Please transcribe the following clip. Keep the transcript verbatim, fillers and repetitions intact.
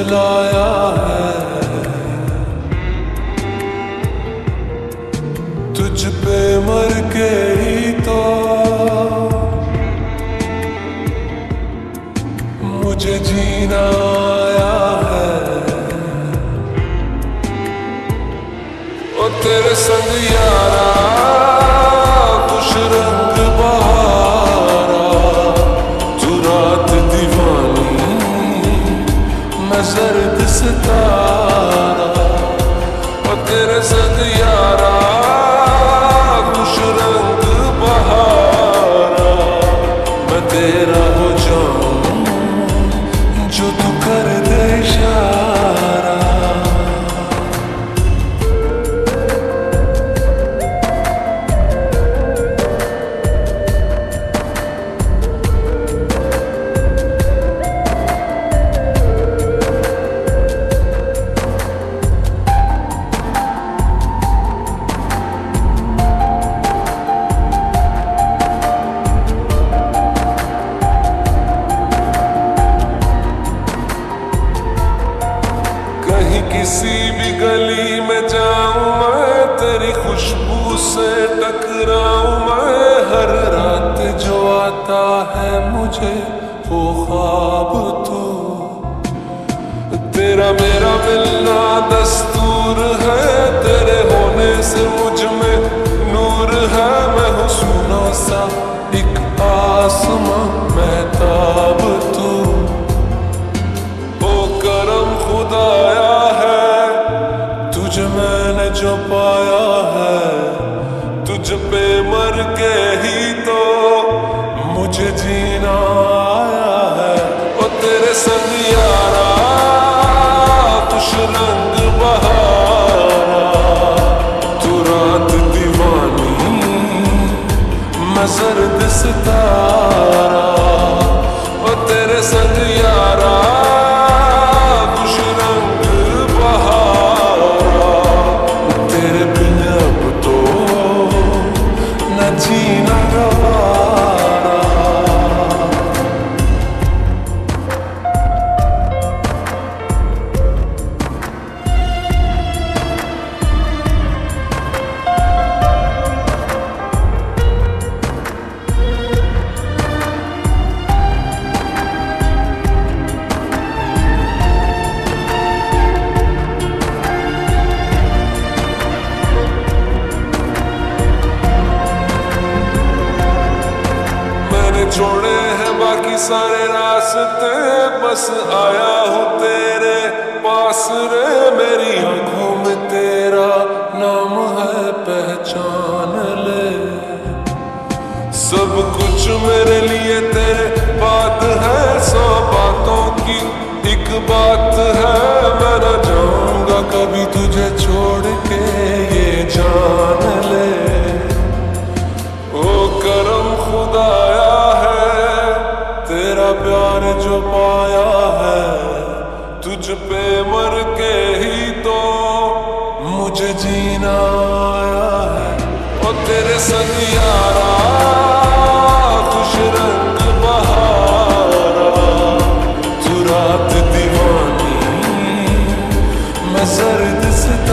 लाया है, तुझ पे मर के ही तो मुझे जीना आया है। ओ तेरे संग यारा खुश रंग बहारा, तू रात दीवानी मैं जर्द सितारा। ओ तेरे संग यारा खुश रंग बहारा, मैं तेरा हो जाऊं जो तू कर दे इशारा। किसी भी गली में जाऊं मैं, तेरी खुशबू से टकराऊं मैं। हर रात जो आता है मुझे वो ख्वाब तू, तेरा मेरा मिलना दस्तूर है। तेरे होने से मुझ में नूर है, मैं हूँ सुना सा एक आसमां महताब तू। ओ करम खुदाया तुझ मैंने जो पाया है, तुझ पे मर के ही तो मुझे जीना आया है। ओ तेरे संग यारा खुश रंग बहारा, तू रात दीवानी मैं जर्द सितारा। ओ तेरे संग यारा खुश रंग बहारा, तेरे बिन अब तो न जीना गवारा। छोड़े हैं बाकी सारे रास्ते, बस आया हूँ तेरे पास रे। मेरी आंखों में तेरा नाम है, पहचान ले। सब कुछ मेरे लिए तेरे बात है, सौ बातों की एक बात है। मैं न जाऊंगा कभी तुझे छोड़ के, ये जान ले। ओ करम खुदाया तेरा प्यार जो पाया है, तुझ पे मर के ही तो मुझे जीना आया है। ओ तेरे संग यारा खुश रंग बहारा, तू रात दीवानी मैं जर्द सितारा।